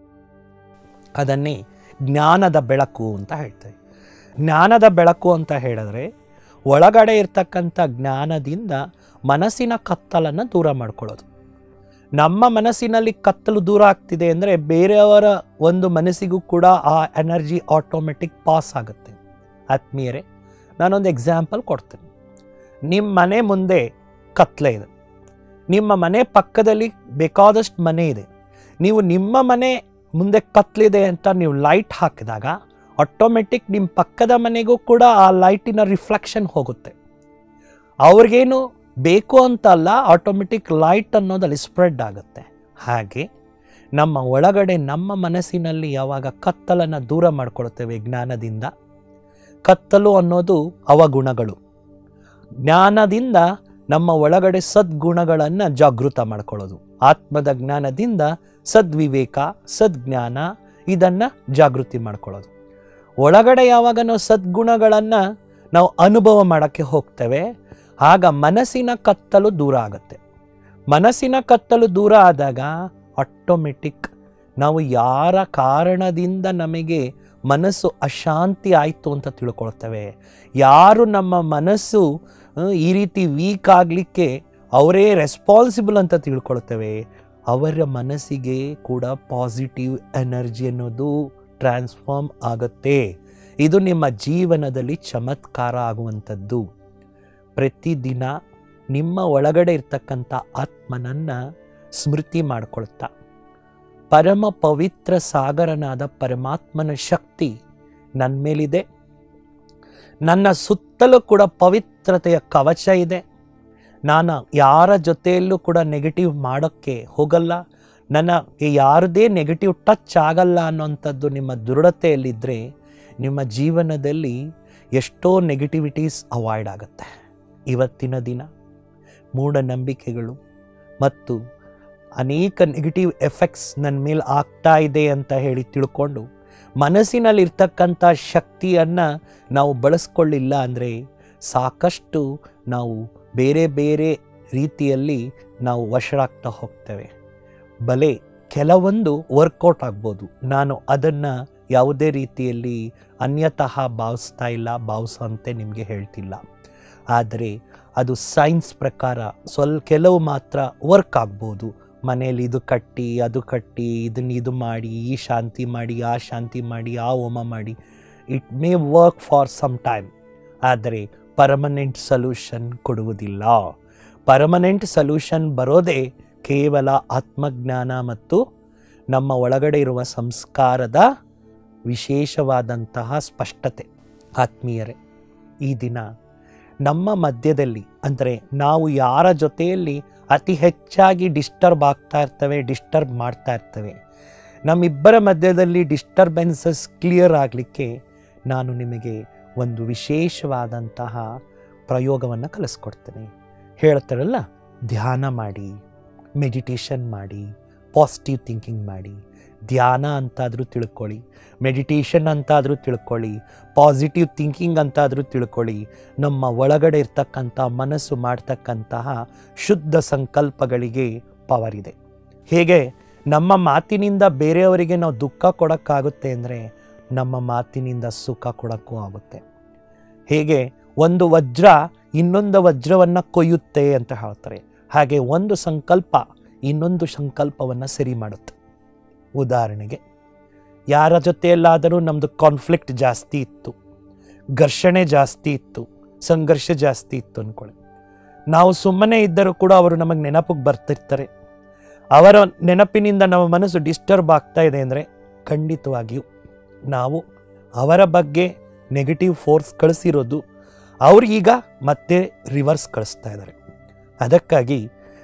ಅದನ್ನೇ ಜ್ಞಾನದ ಬೆಳಕು ಅಂತ ಹೇಳ್ತೇವೆ. ಜ್ಞಾನದ ಬೆಳಕು ಅಂತ ಹೇಳಿದ್ರೆ ಒಳಗಡೆ ಇರ್ತಕ್ಕಂಥ ಜ್ಞಾನದಿಂದ ಮನಸ್ಸಿನ ಕತ್ತಲನ್ನು ದೂರ ಮಾಡ್ಕೊಳ್ಳೋದು. ನಮ್ಮ ಮನಸ್ಸಿನಲ್ಲಿ ಕತ್ತಲು ದೂರ ಆಗ್ತಿದೆ ಅಂದರೆ ಬೇರೆಯವರ ಒಂದು ಮನಸ್ಸಿಗೂ ಕೂಡ ಆ ಎನರ್ಜಿ ಆಟೋಮೆಟಿಕ್ ಪಾಸ್ ಆಗುತ್ತೆ. ಆತ್ಮೀಯರೇ, ನಾನೊಂದು ಎಕ್ಸಾಂಪಲ್ ಕೊಡ್ತೀನಿ. ನಿಮ್ಮ ಮನೆ ಮುಂದೆ ಕತ್ತಲೆ ಇದೆ, ನಿಮ್ಮ ಮನೆ ಪಕ್ಕದಲ್ಲಿ ಬೇಕಾದಷ್ಟು ಮನೆ ಇದೆ. ನೀವು ನಿಮ್ಮ ಮನೆ ಮುಂದೆ ಕತ್ತಲಿದೆ ಅಂತ ನೀವು ಲೈಟ್ ಹಾಕಿದಾಗ ಆಟೋಮೆಟಿಕ್ ನಿಮ್ಮ ಪಕ್ಕದ ಮನೆಗೂ ಕೂಡ ಆ ಲೈಟಿನ ರಿಫ್ಲೆಕ್ಷನ್ ಹೋಗುತ್ತೆ. ಅವ್ರಿಗೇನು ಬೇಕು ಅಂತ ಅಲ್ಲ, ಆಟೋಮೆಟಿಕ್ ಲೈಟ್ ಅನ್ನೋದಲ್ಲಿ ಸ್ಪ್ರೆಡ್ ಆಗುತ್ತೆ. ಹಾಗೆ ನಮ್ಮ ಒಳಗಡೆ ನಮ್ಮ ಮನಸ್ಸಿನಲ್ಲಿ ಯಾವಾಗ ಕತ್ತಲನ್ನು ದೂರ ಮಾಡ್ಕೊಳ್ತೇವೆ ಜ್ಞಾನದಿಂದ, ಕತ್ತಲು ಅನ್ನೋದು ಅವಗುಣಗಳು, ಜ್ಞಾನದಿಂದ ನಮ್ಮ ಒಳಗಡೆ ಸದ್ಗುಣಗಳನ್ನು ಜಾಗೃತ ಮಾಡ್ಕೊಳ್ಳೋದು, ಆತ್ಮದ ಜ್ಞಾನದಿಂದ ಸದ್ವಿವೇಕ, ಸದ್ಜ್ಞಾನ ಇದನ್ನು ಜಾಗೃತಿ ಮಾಡ್ಕೊಳ್ಳೋದು. ಒಳಗಡೆ ಯಾವಾಗ ನಾವು ಸದ್ಗುಣಗಳನ್ನು ನಾವು ಅನುಭವ ಮಾಡೋಕ್ಕೆ ಹೋಗ್ತೇವೆ, ಆಗ ಮನಸ್ಸಿನ ಕತ್ತಲು ದೂರ ಆಗುತ್ತೆ. ಮನಸ್ಸಿನ ಕತ್ತಲು ದೂರ ಆದಾಗ ಆಟೋಮೆಟಿಕ್ ನಾವು ಯಾರ ಕಾರಣದಿಂದ ನಮಗೆ ಮನಸ್ಸು ಅಶಾಂತಿ ಆಯಿತು ಅಂತ ತಿಳ್ಕೊಳ್ತೇವೆ, ಯಾರು ನಮ್ಮ ಮನಸ್ಸು ಈ ರೀತಿ ವೀಕ್ ಆಗಲಿಕ್ಕೆ ಅವರೇ ರೆಸ್ಪಾನ್ಸಿಬಲ್ ಅಂತ ತಿಳ್ಕೊಳ್ತೇವೆ, ಅವರ ಮನಸ್ಸಿಗೆ ಕೂಡ ಪಾಸಿಟಿವ್ ಎನರ್ಜಿ ಅನ್ನೋದು ಟ್ರಾನ್ಸ್ಫಾರ್ಮ್ ಆಗುತ್ತೆ. ಇದು ನಿಮ್ಮ ಜೀವನದಲ್ಲಿ ಚಮತ್ಕಾರ ಆಗುವಂಥದ್ದು. ಪ್ರತಿದಿನ ನಿಮ್ಮ ಒಳಗಡೆ ಇರ್ತಕ್ಕಂಥ ಆತ್ಮನನ್ನು ಸ್ಮೃತಿ ಮಾಡ್ಕೊಳ್ತಾ, ಪರಮ ಪವಿತ್ರ ಸಾಗರನಾದ ಪರಮಾತ್ಮನ ಶಕ್ತಿ ನನ್ನ ಮೇಲಿದೆ, ನನ್ನ ಸುತ್ತಲೂ ಕೂಡ ಪವಿತ್ರತೆಯ ಕವಚ ಇದೆ, ನಾನು ಯಾರ ಜೊತೆಯಲ್ಲೂ ಕೂಡ ನೆಗೆಟಿವ್ ಮಾಡೋಕ್ಕೆ ಹೋಗಲ್ಲ, ನನಗೆ ಯಾರದೇ ನೆಗೆಟಿವ್ ಟಚ್ ಆಗಲ್ಲ ಅನ್ನೋಂಥದ್ದು ನಿಮ್ಮ ದೃಢತೆಯಲ್ಲಿದ್ದರೆ ನಿಮ್ಮ ಜೀವನದಲ್ಲಿ ಎಷ್ಟೋ ನೆಗೆಟಿವಿಟೀಸ್ ಅವಾಯ್ಡ್ ಆಗುತ್ತೆ. ಇವತ್ತಿನ ದಿನ ಮೂಢನಂಬಿಕೆಗಳು ಮತ್ತು ಅನೇಕ ನೆಗೆಟಿವ್ ಎಫೆಕ್ಟ್ಸ್ ನನ್ನ ಮೇಲೆ ಆಗ್ತಾ ಇದೆ ಅಂತ ಹೇಳಿ ತಿಳ್ಕೊಂಡು ಮನಸ್ಸಿನಲ್ಲಿರ್ತಕ್ಕಂಥ ಶಕ್ತಿಯನ್ನು ನಾವು ಬಳಸ್ಕೊಳ್ಳಿಲ್ಲ ಅಂದರೆ ಸಾಕಷ್ಟು ನಾವು ಬೇರೆ ಬೇರೆ ರೀತಿಯಲ್ಲಿ ನಾವು ವಶರಾಗ್ತಾ ಹೋಗ್ತೇವೆ. ಬಲೆ ಕೆಲವೊಂದು ವರ್ಕೌಟ್ ಆಗ್ಬೋದು, ನಾನು ಅದನ್ನು ಯಾವುದೇ ರೀತಿಯಲ್ಲಿ ಅನ್ಯತಃ ಭಾವಿಸ್ತಾ ಇಲ್ಲ, ಭಾವಿಸೋಂತೆ ನಿಮಗೆ ಹೇಳ್ತಿಲ್ಲ. ಆದರೆ ಅದು ಸೈನ್ಸ್ ಪ್ರಕಾರ ಸ್ವಲ್ಪ ಕೆಲವು ಮಾತ್ರ ವರ್ಕ್ ಆಗ್ಬೋದು. ಮನೇಲಿ ಇದು ಕಟ್ಟಿ ಅದು ಕಟ್ಟಿ ಇದನ್ನ ಇದು ಮಾಡಿ ಈ ಶಾಂತಿ ಮಾಡಿ ಆ ಶಾಂತಿ ಮಾಡಿ ಆ ಹೋಮ ಮಾಡಿ, it may work for some time, ಆದರೆ ಪರ್ಮನೆಂಟ್ ಸೊಲ್ಯೂಷನ್ ಕೊಡುವುದಿಲ್ಲ. ಪರ್ಮನೆಂಟ್ ಸೊಲ್ಯೂಷನ್ ಬರೋದೇ ಕೇವಲ ಆತ್ಮಜ್ಞಾನ ಮತ್ತು ನಮ್ಮ ಒಳಗಡೆ ಇರುವ ಸಂಸ್ಕಾರದ ವಿಶೇಷವಾದಂತಹ ಸ್ಪಷ್ಟತೆ. ಆತ್ಮೀಯರೇ, ಈ ದಿನ ನಮ್ಮ ಮಧ್ಯದಲ್ಲಿ ಅಂದರೆ ನಾವು ಯಾರ ಜೊತೆಯಲ್ಲಿ ಅತಿ ಹೆಚ್ಚಾಗಿ ಡಿಸ್ಟರ್ಬ್ ಆಗ್ತಾ ಇರ್ತವೆ, ಡಿಸ್ಟರ್ಬ್ ಮಾಡ್ತಾ ಇರ್ತವೆ, ನಮ್ಮಿಬ್ಬರ ಮಧ್ಯದಲ್ಲಿ ಡಿಸ್ಟರ್ಬೆನ್ಸಸ್ ಕ್ಲಿಯರ್ ಆಗಲಿಕ್ಕೆ ನಾನು ನಿಮಗೆ ಒಂದು ವಿಶೇಷವಾದಂತಹ ಪ್ರಯೋಗವನ್ನು ಕಲಿಸ್ಕೊಡ್ತೇನೆ. ಹೇಳ್ತಾರಲ್ಲ, ಧ್ಯಾನ ಮಾಡಿ, ಮೆಡಿಟೇಷನ್ ಮಾಡಿ, ಪಾಸಿಟಿವ್ ಥಿಂಕಿಂಗ್ ಮಾಡಿ. ಧ್ಯಾನ ಅಂತಾದರೂ ತಿಳ್ಕೊಳ್ಳಿ, ಮೆಡಿಟೇಷನ್ ಅಂತಾದರೂ ತಿಳ್ಕೊಳ್ಳಿ, ಪಾಸಿಟಿವ್ ಥಿಂಕಿಂಗ್ ಅಂತಾದರೂ ತಿಳ್ಕೊಳ್ಳಿ. ನಮ್ಮ ಒಳಗಡೆ ಇರ್ತಕ್ಕಂಥ ಮನಸ್ಸು ಮಾಡ್ತಕ್ಕಂತಹ ಶುದ್ಧ ಸಂಕಲ್ಪಗಳಿಗೆ ಪವರ್ ಇದೆ. ಹೇಗೆ ನಮ್ಮ ಮಾತಿನಿಂದ ಬೇರೆಯವರಿಗೆ ನಾವು ದುಃಖ ಕೊಡೋಕ್ಕಾಗುತ್ತೆ ಅಂದರೆ ನಮ್ಮ ಮಾತಿನಿಂದ ಸುಖ ಕೊಡೋಕ್ಕೂ ಆಗುತ್ತೆ. ಹೇಗೆ ಒಂದು ವಜ್ರ ಇನ್ನೊಂದು ವಜ್ರವನ್ನು ಕೊಯ್ಯುತ್ತೆ ಅಂತ ಹೇಳ್ತಾರೆ, ಹಾಗೆ ಒಂದು ಸಂಕಲ್ಪ ಇನ್ನೊಂದು ಸಂಕಲ್ಪವನ್ನು ಸರಿ ಮಾಡುತ್ತೆ. ಉದಾಹರಣೆಗೆ, ಯಾರ ಜೊತೆಯಲ್ಲಾದರೂ ನಮ್ಮದು ಕಾನ್ಫ್ಲಿಕ್ಟ್ ಜಾಸ್ತಿ ಇತ್ತು, ಘರ್ಷಣೆ ಜಾಸ್ತಿ ಇತ್ತು, ಸಂಘರ್ಷ ಜಾಸ್ತಿ ಇತ್ತು ಅಂದ್ಕೊಳ್ಳಿ. ನಾವು ಸುಮ್ಮನೆ ಇದ್ದರೂ ಕೂಡ ಅವರು ನಮಗೆ ನೆನಪಿಗೆ ಬರ್ತಿರ್ತಾರೆ. ಅವರ ನೆನಪಿನಿಂದ ನಮ್ಮ ಮನಸ್ಸು ಡಿಸ್ಟರ್ಬ್ ಆಗ್ತಾ ಇದೆ ಅಂದರೆ ಖಂಡಿತವಾಗಿಯೂ ನಾವು ಅವರ ಬಗ್ಗೆ ನೆಗೆಟಿವ್ ಫೋರ್ಸ್ ಕಳಿಸಿರೋದು ಅವ್ರಿಗೀಗ ಮತ್ತೆ ರಿವರ್ಸ್ ಕಳಿಸ್ತಾ ಇದ್ದಾರೆ. ಅದಕ್ಕಾಗಿ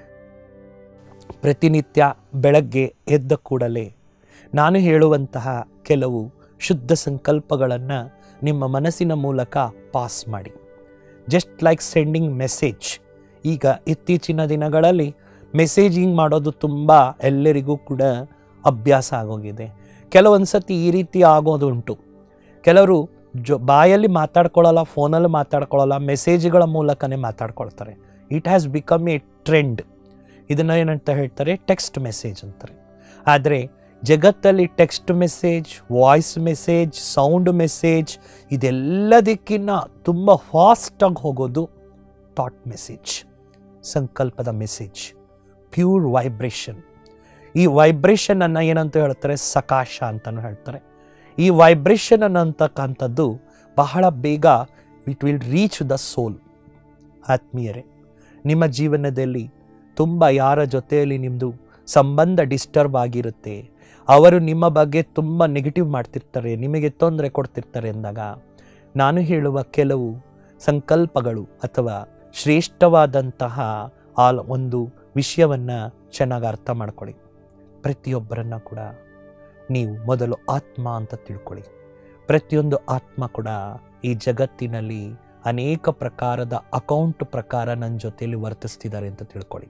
ಪ್ರತಿನಿತ್ಯ ಬೆಳಗ್ಗೆ ಎದ್ದ ಕೂಡಲೇ ನಾನು ಹೇಳುವಂತಹ ಕೆಲವು ಶುದ್ಧ ಸಂಕಲ್ಪಗಳನ್ನು ನಿಮ್ಮ ಮನಸ್ಸಿನ ಮೂಲಕ ಪಾಸ್ ಮಾಡಿ. Just like sending message. ಈಗ ಇತ್ತೀಚಿನ ದಿನಗಳಲ್ಲಿ ಮೆಸೇಜಿಂಗ್ ಮಾಡೋದು ತುಂಬ ಎಲ್ಲರಿಗೂ ಕೂಡ ಅಭ್ಯಾಸ ಆಗೋಗಿದೆ. ಕೆಲವೊಂದು ಸತಿ ಈ ರೀತಿ ಆಗೋದು ಉಂಟು. ಕೆಲವರು ಜೊ ಬಾಯಲ್ಲಿ ಮಾತಾಡ್ಕೊಳ್ಳಲ್ಲ, ಫೋನಲ್ಲಿ ಮಾತಾಡ್ಕೊಳ್ಳಲ್ಲ, ಮೆಸೇಜ್ಗಳ ಮೂಲಕನೇ ಮಾತಾಡ್ಕೊಳ್ತಾರೆ. It has become a trend. ಇದನ್ನು ಏನಂತ ಹೇಳ್ತಾರೆ, ಟೆಕ್ಸ್ಟ್ ಮೆಸೇಜ್ ಅಂತಾರೆ. ಆದರೆ ಜಗತ್ತಲ್ಲಿ text message, voice message, sound message ಇದೆಲ್ಲದಕ್ಕಿಂತ ತುಂಬ ಫಾಸ್ಟಾಗಿ ಹೋಗೋದು ಥಾಟ್ ಮೆಸೇಜ್, ಸಂಕಲ್ಪದ ಮೆಸೇಜ್, ಪ್ಯೂರ್ ವೈಬ್ರೇಷನ್. ಈ ವೈಬ್ರೇಷನನ್ನು ಏನಂತ ಹೇಳ್ತಾರೆ, ಸಕಾಶ ಅಂತಲೂ ಹೇಳ್ತಾರೆ. ಈ ವೈಬ್ರೇಷನ್ ಅನ್ನತಕ್ಕಂಥದ್ದು ಬಹಳ ಬೇಗ it will reach the soul. ಆತ್ಮೀಯರೇ, ನಿಮ್ಮ ಜೀವನದಲ್ಲಿ ತುಂಬ ಯಾರ ಜೊತೆಯಲ್ಲಿ ನಿಮ್ಮದು ಸಂಬಂಧ ಡಿಸ್ಟರ್ಬ್ ಆಗಿರುತ್ತೆ, ಅವರು ನಿಮ್ಮ ಬಗ್ಗೆ ತುಂಬ ನೆಗೆಟಿವ್ ಮಾಡ್ತಿರ್ತಾರೆ, ನಿಮಗೆ ತೊಂದರೆ ಕೊಡ್ತಿರ್ತಾರೆ ಎಂದಾಗ ನಾನು ಹೇಳುವ ಕೆಲವು ಸಂಕಲ್ಪಗಳು ಅಥವಾ ಶ್ರೇಷ್ಠವಾದಂತಹ ಆ ಒಂದು ವಿಷಯವನ್ನು ಚೆನ್ನಾಗಿ ಅರ್ಥ ಮಾಡ್ಕೊಳ್ಳಿ. ಪ್ರತಿಯೊಬ್ಬರನ್ನು ಕೂಡ ನೀವು ಮೊದಲು ಆತ್ಮ ಅಂತ ತಿಳ್ಕೊಳ್ಳಿ. ಪ್ರತಿಯೊಂದು ಆತ್ಮ ಕೂಡ ಈ ಜಗತ್ತಿನಲ್ಲಿ ಅನೇಕ ಪ್ರಕಾರದ ಅಕೌಂಟ್ ಪ್ರಕಾರ ನನ್ನ ಜೊತೆಯಲ್ಲಿ ವರ್ತಿಸ್ತಿದ್ದಾರೆ ಅಂತ ತಿಳ್ಕೊಳ್ಳಿ.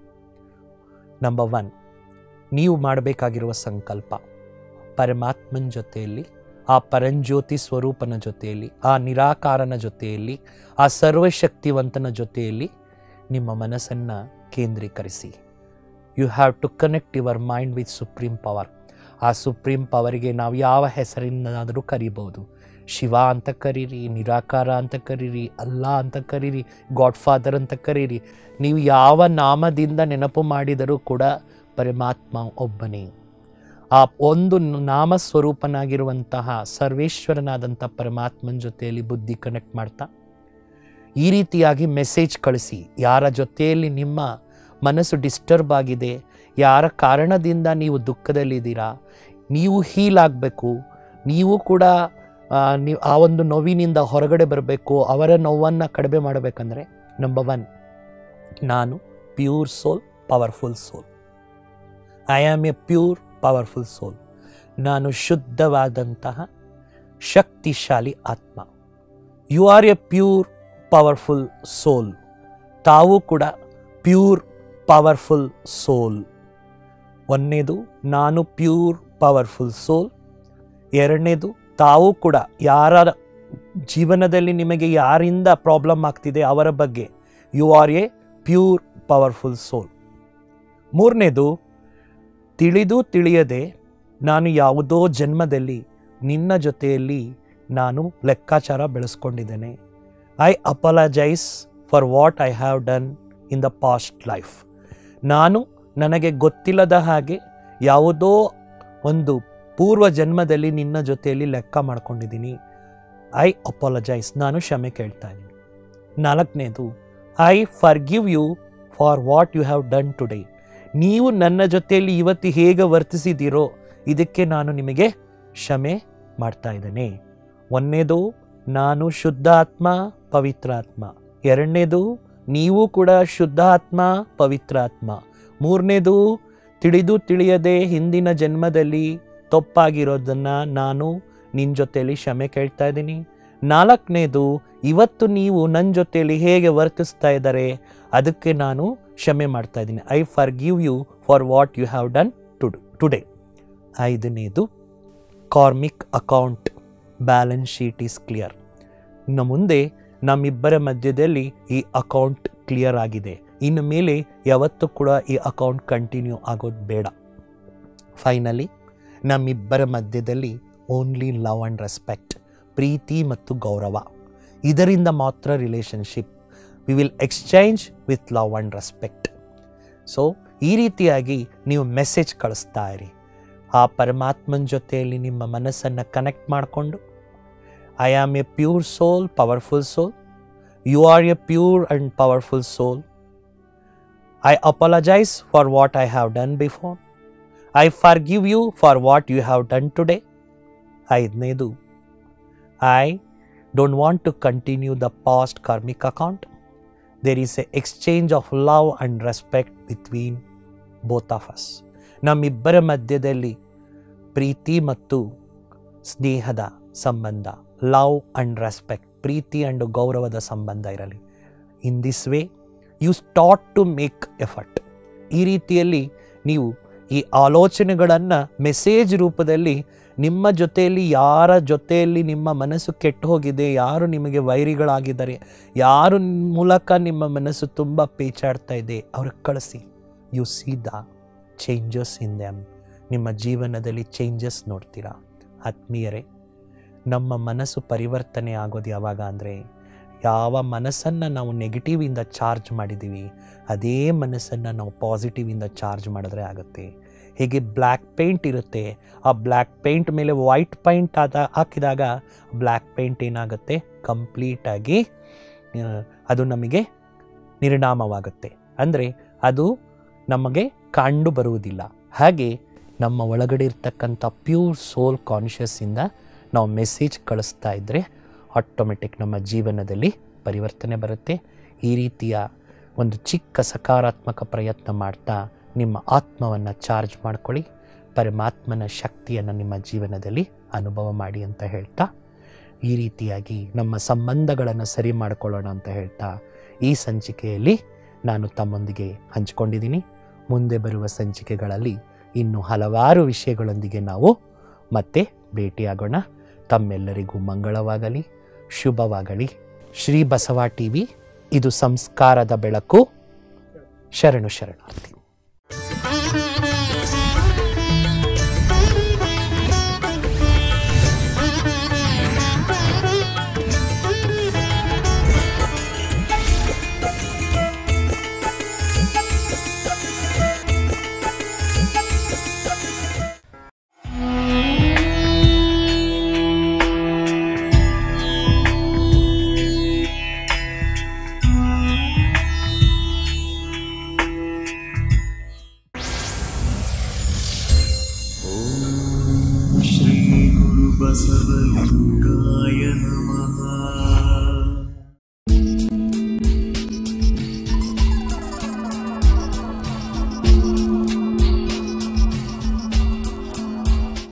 ನಂಬರ್ ಒನ್, ನೀವು ಮಾಡಬೇಕಾಗಿರುವ ಸಂಕಲ್ಪ ಪರಮಾತ್ಮನ ಜೊತೆಯಲ್ಲಿ, ಆ ಪರಂಜ್ಯೋತಿ ಸ್ವರೂಪನ ಜೊತೆಯಲ್ಲಿ, ಆ ನಿರಾಕಾರನ ಜೊತೆಯಲ್ಲಿ, ಆ ಸರ್ವಶಕ್ತಿವಂತನ ಜೊತೆಯಲ್ಲಿ ನಿಮ್ಮ ಮನಸ್ಸನ್ನು ಕೇಂದ್ರೀಕರಿಸಿ. You have to connect your mind with supreme power. ಆ ಸುಪ್ರೀಂ ಪವರಿಗೆ ನಾವು ಯಾವ ಹೆಸರಿನಾದರೂ ಕರಿಬೋದು. ಶಿವ ಅಂತ ಕರೀರಿ, ನಿರಾಕಾರ ಅಂತ ಕರೀರಿ, ಅಲ್ಲಾ ಅಂತ ಕರೀರಿ, ಗಾಡ್ ಫಾದರ್ ಅಂತ ಕರೀರಿ. ನೀವು ಯಾವ ನಾಮದಿಂದ ನೆನಪು ಮಾಡಿದರೂ ಕೂಡ ಪರಮಾತ್ಮ ಒಬ್ಬನೇ. ಆ ಒಂದು ನಾಮ ಸ್ವರೂಪನಾಗಿರುವಂತಹ ಸರ್ವೇಶ್ವರನಾದಂಥ ಪರಮಾತ್ಮನ ಜೊತೆಯಲ್ಲಿ ಬುದ್ಧಿ ಕನೆಕ್ಟ್ ಮಾಡ್ತಾ ಈ ರೀತಿಯಾಗಿ ಮೆಸೇಜ್ ಕಳಿಸಿ. ಯಾರ ಜೊತೆಯಲ್ಲಿ ನಿಮ್ಮ ಮನಸ್ಸು ಡಿಸ್ಟರ್ಬ್ ಆಗಿದೆ, ಯಾರ ಕಾರಣದಿಂದ ನೀವು ದುಃಖದಲ್ಲಿದ್ದೀರಾ, ನೀವು ಹೀಲ್ ಆಗಬೇಕು, ನೀವು ಕೂಡ ನೀವು ಆ ಒಂದು ನೋವಿನಿಂದ ಹೊರಗಡೆ ಬರಬೇಕು, ಅವರ ನೋವನ್ನು ಕಡಿಮೆ ಮಾಡಬೇಕಂದ್ರೆ ನಂಬರ್ ಒನ್, ನಾನು pure soul, powerful soul. I am a pure powerful soul. ನಾನು ಶುದ್ಧವಾದಂತಹ ಶಕ್ತಿಶಾಲಿ ಆತ್ಮ. You are a pure powerful soul. ತಾವು ಕೂಡ ಪ್ಯೂರ್ ಪವರ್ಫುಲ್ ಸೋಲ್. ಒಂದನೇದು ನಾನು ಪ್ಯೂರ್ ಪವರ್ಫುಲ್ ಸೋಲ್. ಎರಡನೇದು ತಾವು ಕೂಡ ಯಾರ ಜೀವನದಲ್ಲಿ ನಿಮಗೆ ಯಾರಿಂದ ಪ್ರಾಬ್ಲಮ್ ಆಗ್ತಿದೆ ಅವರ ಬಗ್ಗೆ you are a pure powerful soul. ಮೂರನೇದು ತಿಳಿದು ತಿಳಿಯದೆ ನಾನು ಯಾವುದೋ ಜನ್ಮದಲ್ಲಿ ನಿನ್ನ ಜೊತೆಯಲ್ಲಿ ನಾನು ಲೆಕ್ಕಾಚಾರ ಬೆಳೆಸ್ಕೊಂಡಿದ್ದೇನೆ. I apologize for what I have done in the past life. ನಾನು ನನಗೆ ಗೊತ್ತಿಲ್ಲದ ಹಾಗೆ ಯಾವುದೋ ಒಂದು ಪೂರ್ವ ಜನ್ಮದಲ್ಲಿ ನಿನ್ನ ಜೊತೆಯಲ್ಲಿ ಲೆಕ್ಕ ಮಾಡ್ಕೊಂಡಿದ್ದೀನಿ. ಐ ಅಪಾಲಜೈಸ್, ನಾನು ಕ್ಷಮೆ ಕೇಳ್ತಾ ಇದ್ದೀನಿ. ನಾಲ್ಕನೇದು I forgive you for what you have done today. ನೀವು ನನ್ನ ಜೊತೆಯಲ್ಲಿ ಇವತ್ತು ಹೇಗೆ ವರ್ತಿಸಿದ್ದೀರೋ ಇದಕ್ಕೆ ನಾನು ನಿಮಗೆ ಕ್ಷಮೆ ಮಾಡ್ತಾ ಇದ್ದೇನೆ. ಒಂದನೇದು ನಾನು ಶುದ್ಧ ಆತ್ಮ ಪವಿತ್ರ ಆತ್ಮ. ಎರಡನೇದು ನೀವು ಕೂಡ ಶುದ್ಧ ಆತ್ಮ ಪವಿತ್ರ ಆತ್ಮ. ಮೂರನೇದು ತಿಳಿದು ತಿಳಿಯದೆ ಹಿಂದಿನ ಜನ್ಮದಲ್ಲಿ ತಪ್ಪಾಗಿರೋದನ್ನು ನಾನು ನಿನ್ನ ಜೊತೆಯಲ್ಲಿ ಕ್ಷಮೆ ಕೇಳ್ತಾ ಇದ್ದೀನಿ. ನಾಲ್ಕನೇದು ಇವತ್ತು ನೀವು ನನ್ನ ಜೊತೆಯಲ್ಲಿ ಹೇಗೆ ವರ್ತಿಸ್ತಾ ಇದ್ದಾರೆ ಅದಕ್ಕೆ ನಾನು ಕ್ಷಮೆ ಮಾಡ್ತಾ ಇದ್ದೀನಿ. I forgive you for what you have done to today. ಐದನೇದು karmic account balance sheet is clear. ಇನ್ನು ಮುಂದೆ ನಮ್ಮಿಬ್ಬರ ಮಧ್ಯದಲ್ಲಿ ಈ ಅಕೌಂಟ್ ಕ್ಲಿಯರ್ ಆಗಿದೆ. ಇನ್ನು ಮೇಲೆ ಯಾವತ್ತೂ ಕೂಡ ಈ ಅಕೌಂಟ್ ಕಂಟಿನ್ಯೂ ಆಗೋದು ಬೇಡ. ಫೈನಲಿ ನಮ್ಮಿಬ್ಬರ ಮಧ್ಯದಲ್ಲಿ ಓನ್ಲಿ ಲವ್ ಆ್ಯಂಡ್ ರೆಸ್ಪೆಕ್ಟ್, ಪ್ರೀತಿ ಮತ್ತು ಗೌರವ, ಇದರಿಂದ ಮಾತ್ರ relationship. We will exchange with love and respect. So ಈ ರೀತಿಯಾಗಿ ನೀವು ಮೆಸೇಜ್ ಕಳಿಸ್ತಾ ಇರಿ. ಆ ಪರಮಾತ್ಮನ ಜೊತೆಯಲ್ಲಿ ನಿಮ್ಮ ಮನಸ್ಸನ್ನು ಕನೆಕ್ಟ್ ಮಾಡಿಕೊಂಡು I am a pure soul, powerful soul. You are a pure and powerful soul. I apologize for what I have done before. I forgive you for what you have done today. ಐದನೇದು I don't want to continue the past karmic account. There is a exchange of love and respect between both of us. ನಮ್ಮಿಬ್ಬರ ಮಧ್ಯದಲ್ಲಿ ಪ್ರೀತಿ ಮತ್ತು ಸ್ನೇಹದ ಸಂಬಂಧ, love and respect, ಪ್ರೀತಿ and ಗೌರವದ ಸಂಬಂಧ ಇರಲಿ. In this way you start to make effort. ಈ ರೀತಿಯಲ್ಲಿ ನೀವು ಈ ಆಲೋಚನೆಗಳನ್ನು ಮೆಸೇಜ್ ರೂಪದಲ್ಲಿ ನಿಮ್ಮ ಜೊತೆಯಲ್ಲಿ ಯಾರ ಜೊತೆಯಲ್ಲಿ ನಿಮ್ಮ ಮನಸ್ಸು ಕೆಟ್ಟು ಹೋಗಿದೆ, ಯಾರು ನಿಮಗೆ ವೈರಿಗಳಾಗಿದ್ದಾರೆ, ಯಾರು ಮೂಲಕ ನಿಮ್ಮ ಮನಸ್ಸು ತುಂಬ ಪೇಚಾಡ್ತಾ ಇದೆ ಅವ್ರಿಗೆ ಕಳಿಸಿ. You see the changes in them. ನಿಮ್ಮ ಜೀವನದಲ್ಲಿ ಚೇಂಜಸ್ ನೋಡ್ತೀರಾ. ಆತ್ಮೀಯರೇ, ನಮ್ಮ ಮನಸ್ಸು ಪರಿವರ್ತನೆ ಆಗೋದು ಯಾವಾಗ ಅಂದರೆ ಯಾವ ಮನಸ್ಸನ್ನು ನಾವು ನೆಗೆಟಿವಿಂದ ಚಾರ್ಜ್ ಮಾಡಿದ್ದೀವಿ ಅದೇ ಮನಸ್ಸನ್ನು ನಾವು ಪಾಸಿಟಿವಿಂದ ಚಾರ್ಜ್ ಮಾಡಿದ್ರೆ ಆಗುತ್ತೆ. ಹೇಗೆ ಬ್ಲ್ಯಾಕ್ ಪೇಂಟ್ ಇರುತ್ತೆ, ಆ ಬ್ಲ್ಯಾಕ್ ಪೇಂಟ್ ಮೇಲೆ ವೈಟ್ ಪೇಂಟ್ ಆದ ಹಾಕಿದಾಗ ಬ್ಲ್ಯಾಕ್ ಪೇಂಟ್ ಏನಾಗುತ್ತೆ, ಕಂಪ್ಲೀಟಾಗಿ ಅದು ನಮಗೆ ನಿರ್ನಾಮವಾಗುತ್ತೆ. ಅಂದರೆ ಅದು ನಮಗೆ ಕಂಡು ಬರುವುದಿಲ್ಲ. ಹಾಗೆ ನಮ್ಮ ಒಳಗಡೆ ಇರ್ತಕ್ಕಂಥ ಪ್ಯೂರ್ ಸೋಲ್ ಕಾನ್ಷಿಯಸ್ಸಿಂದ ನಾವು ಮೆಸೇಜ್ ಕಳಿಸ್ತಾ ಇದ್ದರೆ ಆಟೋಮೆಟಿಕ್ ನಮ್ಮ ಜೀವನದಲ್ಲಿ ಪರಿವರ್ತನೆ ಬರುತ್ತೆ. ಈ ರೀತಿಯ ಒಂದು ಚಿಕ್ಕ ಸಕಾರಾತ್ಮಕ ಪ್ರಯತ್ನ ಮಾಡ್ತಾ ನಿಮ್ಮ ಆತ್ಮವನ್ನು ಚಾರ್ಜ್ ಮಾಡ್ಕೊಳ್ಳಿ. ಪರಮಾತ್ಮನ ಶಕ್ತಿಯನ್ನು ನಿಮ್ಮ ಜೀವನದಲ್ಲಿ ಅನುಭವ ಮಾಡಿ ಅಂತ ಹೇಳ್ತಾ, ಈ ರೀತಿಯಾಗಿ ನಮ್ಮ ಸಂಬಂಧಗಳನ್ನು ಸರಿ ಮಾಡಿಕೊಳ್ಳೋಣ ಅಂತ ಹೇಳ್ತಾ ಈ ಸಂಚಿಕೆಯಲ್ಲಿ ನಾನು ತಮ್ಮೊಂದಿಗೆ ಹಂಚಿಕೊಂಡಿದ್ದೀನಿ. ಮುಂದೆ ಬರುವ ಸಂಚಿಕೆಗಳಲ್ಲಿ ಇನ್ನು ಹಲವಾರು ವಿಷಯಗಳೊಂದಿಗೆ ನಾವು ಮತ್ತೆ ಭೇಟಿಯಾಗೋಣ. ತಮ್ಮೆಲ್ಲರಿಗೂ ಮಂಗಳವಾಗಲಿ, ಶುಭವಾಗಲಿ. ಶ್ರೀ ಬಸವ ಟಿವಿ, ಇದು ಸಂಸ್ಕಾರದ ಬೆಳಕು. ಶರಣು ಶರಣಾರ್ಥಿ.